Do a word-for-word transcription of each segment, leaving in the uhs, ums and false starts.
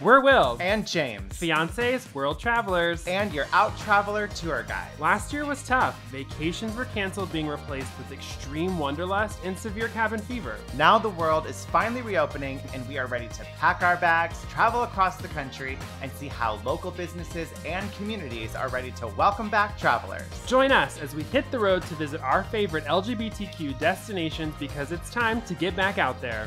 We're Will. And James. Fiancés, world travelers. And your out traveler tour guide. Last year was tough. Vacations were canceled, being replaced with extreme wanderlust and severe cabin fever. Now the world is finally reopening and we are ready to pack our bags, travel across the country, and see how local businesses and communities are ready to welcome back travelers. Join us as we hit the road to visit our favorite L G B T Q destinations, because it's time to get back out there.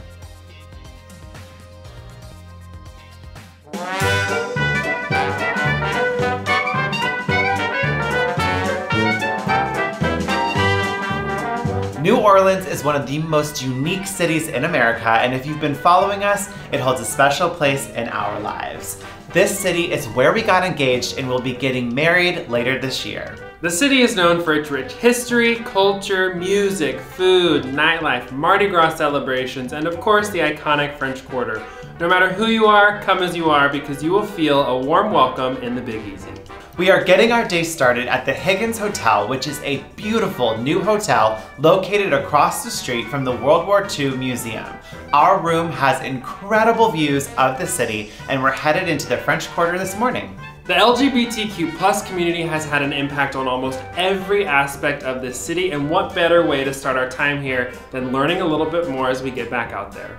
New Orleans is one of the most unique cities in America, and if you've been following us, it holds a special place in our lives. This city is where we got engaged and will be getting married later this year. The city is known for its rich history, culture, music, food, nightlife, Mardi Gras celebrations, and of course the iconic French Quarter. No matter who you are, come as you are, because you will feel a warm welcome in the Big Easy. We are getting our day started at the Higgins Hotel, which is a beautiful new hotel located across the street from the World War Two Museum. Our room has incredible views of the city, and we're headed into the French Quarter this morning. The L G B T Q plus community has had an impact on almost every aspect of this city, and what better way to start our time here than learning a little bit more as we get back out there.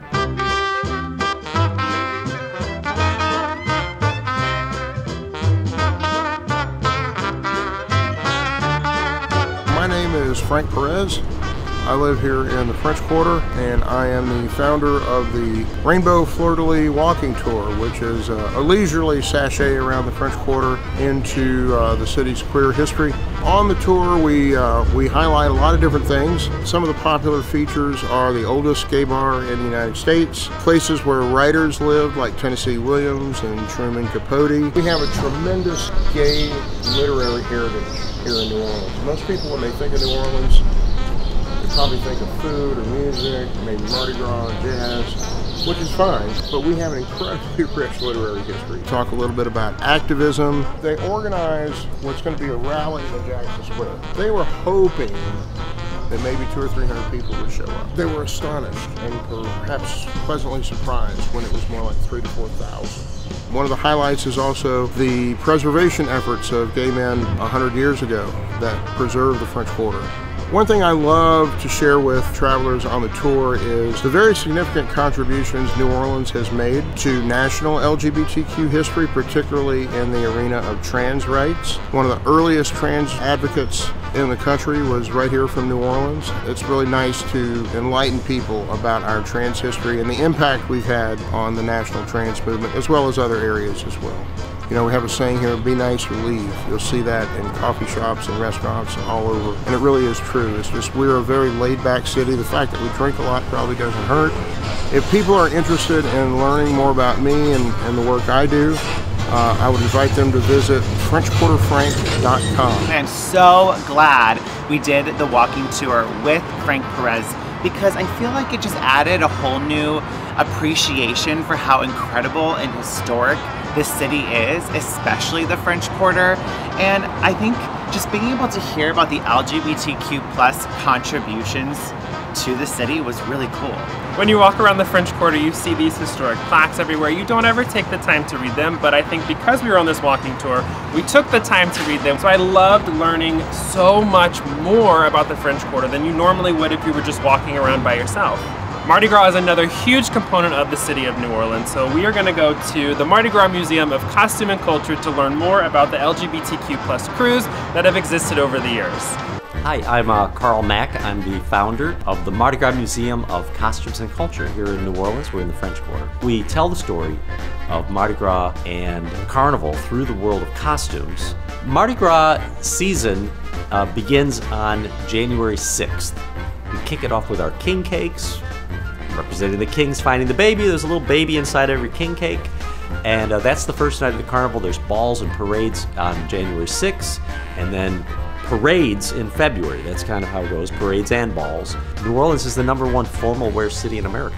My name is Frank Perez. I live here in the French Quarter, and I am the founder of the Rainbow Fleur-de-Lis walking tour, which is a leisurely sachet around the French Quarter into uh, the city's queer history. On the tour, we, uh, we highlight a lot of different things. Some of the popular features are the oldest gay bar in the United States, places where writers lived like Tennessee Williams and Truman Capote. We have a tremendous gay literary heritage here in New Orleans. Most people, when they think of New Orleans, they probably think of food or music, maybe Mardi Gras, jazz, which is fine, but we have an incredibly rich literary history. Talk a little bit about activism. They organized what's going to be a rally in Jackson Square. They were hoping that maybe two or three hundred people would show up. They were astonished and perhaps pleasantly surprised when it was more like three to four thousand. One of the highlights is also the preservation efforts of gay men a hundred years ago that preserved the French Quarter. One thing I love to share with travelers on the tour is the very significant contributions New Orleans has made to national L G B T Q history, particularly in the arena of trans rights. One of the earliest trans advocates in the country was right here from New Orleans. It's really nice to enlighten people about our trans history and the impact we've had on the national trans movement, as well as other areas as well. You know, we have a saying here, be nice or leave. You'll see that in coffee shops and restaurants and all over. And it really is true. It's just, we're a very laid-back city. The fact that we drink a lot probably doesn't hurt. If people are interested in learning more about me and, and the work I do, uh, I would invite them to visit French Quarter Frank dot com. I'm so glad we did the walking tour with Frank Perez, because I feel like it just added a whole new appreciation for how incredible and historic this city is, especially the French Quarter. And I think just being able to hear about the L G B T Q plus contributions to the city was really cool. When you walk around the French Quarter, you see these historic plaques everywhere. You don't ever take the time to read them, but I think because we were on this walking tour, we took the time to read them. So I loved learning so much more about the French Quarter than you normally would if you were just walking around by yourself. Mardi Gras is another huge component of the city of New Orleans, so we are going to go to the Mardi Gras Museum of Costume and Culture to learn more about the L G B T Q plus crews that have existed over the years. Hi, I'm uh, Carl Mack. I'm the founder of the Mardi Gras Museum of Costumes and Culture here in New Orleans. We're in the French Quarter. We tell the story of Mardi Gras and Carnival through the world of costumes. Mardi Gras season uh, begins on January sixth. We kick it off with our king cakes, representing the kings finding the baby. There's a little baby inside every king cake. And uh, that's the first night of the carnival. There's balls and parades on January sixth, and then parades in February. That's kind of how it goes, parades and balls. New Orleans is the number one formal wear city in America.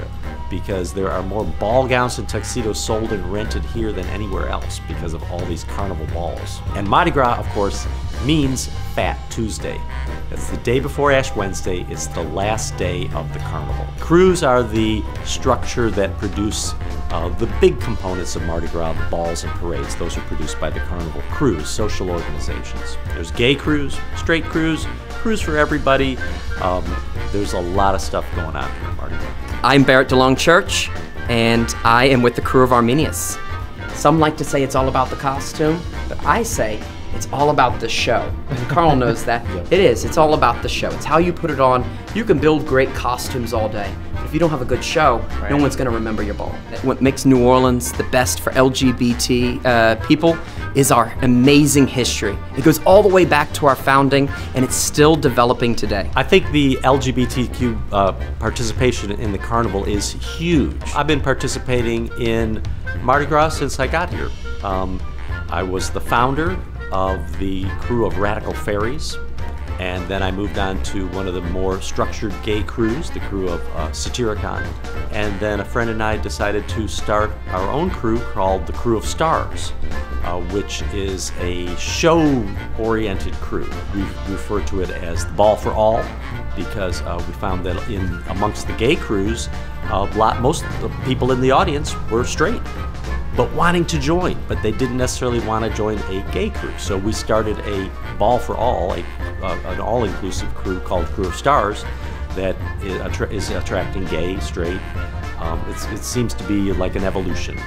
because there are more ball gowns and tuxedos sold and rented here than anywhere else because of all these carnival balls. And Mardi Gras, of course, means Fat Tuesday. It's the day before Ash Wednesday. It's the last day of the carnival. Crews are the structure that produce uh, the big components of Mardi Gras, the balls and parades. Those are produced by the carnival crews, social organizations. There's gay crews, straight crews, crews for everybody. Um, there's a lot of stuff going on here in Mardi Gras. I'm Barrett DeLong Church, and I am with the crew of Arminius. Some like to say it's all about the costume, but I say it's all about the show. And Carl knows that. It is. It's all about the show. It's how you put it on. You can build great costumes all day. But if you don't have a good show, right, no one's going to remember your ball. What makes New Orleans the best for L G B T uh, people is our amazing history. It goes all the way back to our founding, and it's still developing today. I think the L G B T Q uh, participation in the carnival is huge. I've been participating in Mardi Gras since I got here. Um, I was the founder of the crew of Radical Fairies, and then I moved on to one of the more structured gay crews, the crew of uh, Satyricon, and then a friend and I decided to start our own crew called the Crew of Stars, uh, which is a show-oriented crew. We refer to it as the Ball for All because uh, we found that in amongst the gay crews, a lot, most of the people in the audience were straight, but wanting to join, but they didn't necessarily want to join a gay crew. So we started a Ball for All, a, uh, an all-inclusive crew called Crew of Stars that is, attra is attracting gay, straight. Um, it's, it seems to be like an evolution.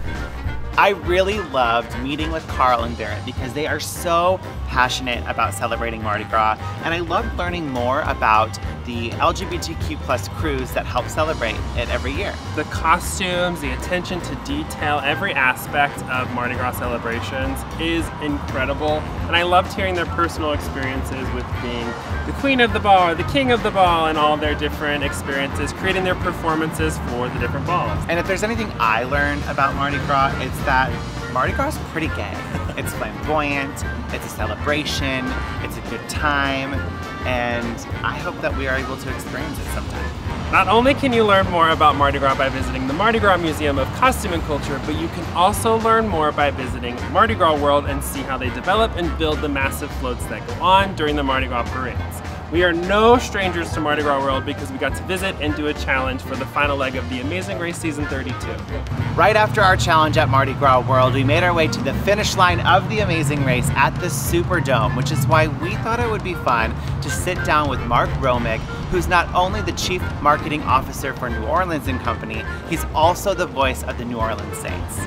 I really loved meeting with Carl and Barrett because they are so passionate about celebrating Mardi Gras, and I loved learning more about the L G B T Q plus crews that help celebrate it every year. The costumes, the attention to detail, every aspect of Mardi Gras celebrations is incredible, and I loved hearing their personal experiences with being the queen of the ball or the king of the ball and all their different experiences, creating their performances for the different balls. And if there's anything I learned about Mardi Gras, it's that Mardi Gras is pretty gay. It's flamboyant, it's a celebration, it's a good time, and I hope that we are able to experience it sometime. Not only can you learn more about Mardi Gras by visiting the Mardi Gras Museum of Costume and Culture, but you can also learn more by visiting Mardi Gras World and see how they develop and build the massive floats that go on during the Mardi Gras parades. We are no strangers to Mardi Gras World because we got to visit and do a challenge for the final leg of the Amazing Race Season thirty-two. Right after our challenge at Mardi Gras World, we made our way to the finish line of the Amazing Race at the Superdome, which is why we thought it would be fun to sit down with Mark Romig, who's not only the Chief Marketing Officer for New Orleans and Company, he's also the voice of the New Orleans Saints.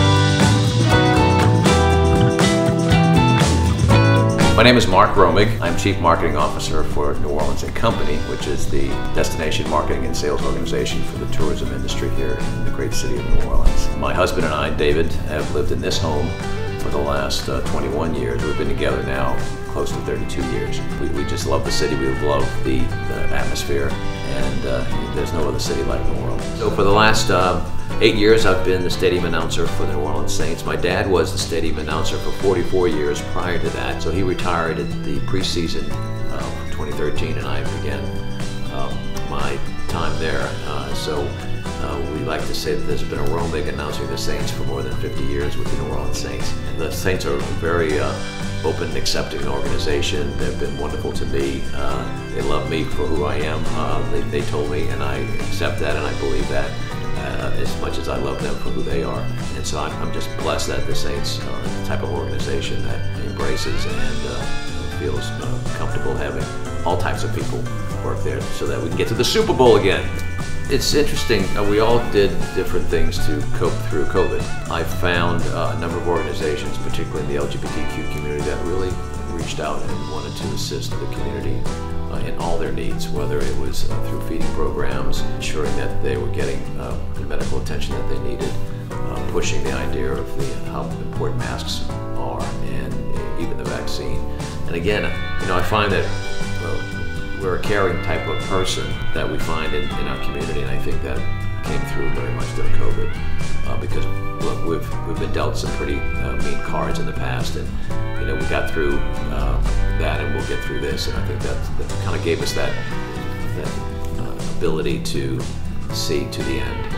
My name is Mark Romig. I'm Chief Marketing Officer for New Orleans and Company, which is the destination marketing and sales organization for the tourism industry here in the great city of New Orleans. My husband and I, David, have lived in this home for the last uh, twenty-one years. We've been together now close to thirty-two years. We, we just love the city. We love the, the atmosphere, and uh, there's no other city like New Orleans. So for the last uh, eight years, I've been the stadium announcer for the New Orleans Saints. My dad was the stadium announcer for forty-four years prior to that, so he retired at the preseason uh, twenty thirteen, and I began um, my time there. Uh, so uh, we like to say that there's been a Romig announcing the Saints for more than fifty years with the New Orleans Saints. And the Saints are a very uh, open and accepting organization. They've been wonderful to me. Uh, they love me for who I am. Uh, they, they told me, and I accept that, and I believe that. Uh, as much as I love them for who they are. And so I'm, I'm just blessed that the Saints are the type of organization that embraces and uh, feels uh, comfortable having all types of people work there so that we can get to the Super Bowl again. It's interesting, uh, we all did different things to cope through COVID. I found uh, a number of organizations, particularly in the L G B T Q community, that really reached out and wanted to assist the community Uh, in all their needs, whether it was uh, through feeding programs, ensuring that they were getting uh, the medical attention that they needed, uh, pushing the idea of the, how important masks are, and even the vaccine. And again, you know, I find that uh, we're a caring type of person that we find in, in our community, and I think that came through very much during COVID, uh, because look, we've we've been dealt some pretty uh, mean cards in the past, and you know, we got through uh, that, and we'll get through this, and I think that, that kind of gave us that, that uh, ability to see to the end.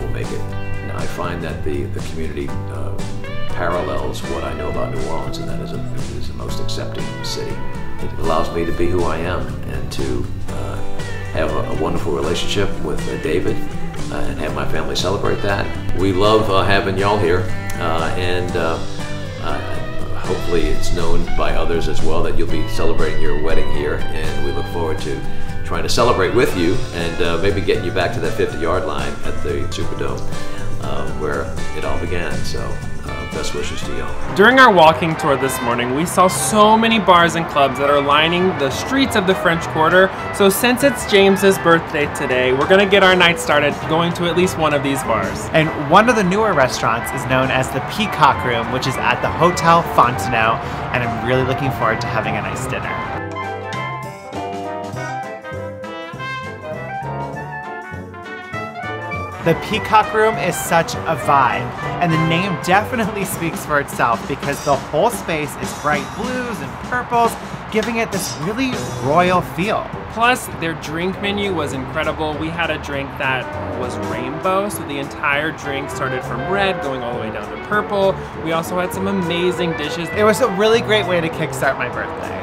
will make it. And I find that the, the community uh, parallels what I know about New Orleans, and that is, a, it is the most accepting city. It allows me to be who I am and to uh, have a, a wonderful relationship with uh, David uh, and have my family celebrate that. We love uh, having y'all here, uh, and uh, uh, hopefully it's known by others as well that you'll be celebrating your wedding here, and we look forward to trying to celebrate with you and uh, maybe getting you back to that fifty yard line at the Superdome uh, where it all began. So uh, best wishes to y'all. During our walking tour this morning, we saw so many bars and clubs that are lining the streets of the French Quarter. So since it's James's birthday today, we're gonna get our night started going to at least one of these bars. And one of the newer restaurants is known as the Peacock Room, which is at the Hotel Fontenot, and I'm really looking forward to having a nice dinner. The Peacock Room is such a vibe, and the name definitely speaks for itself because the whole space is bright blues and purples, giving it this really royal feel. Plus, their drink menu was incredible. We had a drink that was rainbow, so the entire drink started from red, going all the way down to purple. We also had some amazing dishes. It was a really great way to kickstart my birthday.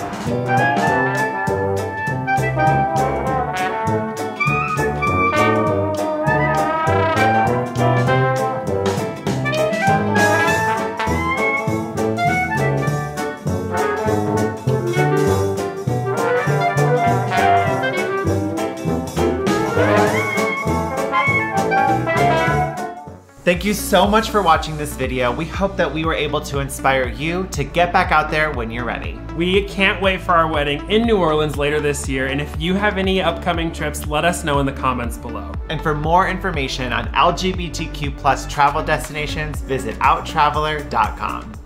Thank you so much for watching this video. We hope that we were able to inspire you to get back out there when you're ready. We can't wait for our wedding in New Orleans later this year, and if you have any upcoming trips, let us know in the comments below. And for more information on L G B T Q plus travel destinations, visit out traveler dot com.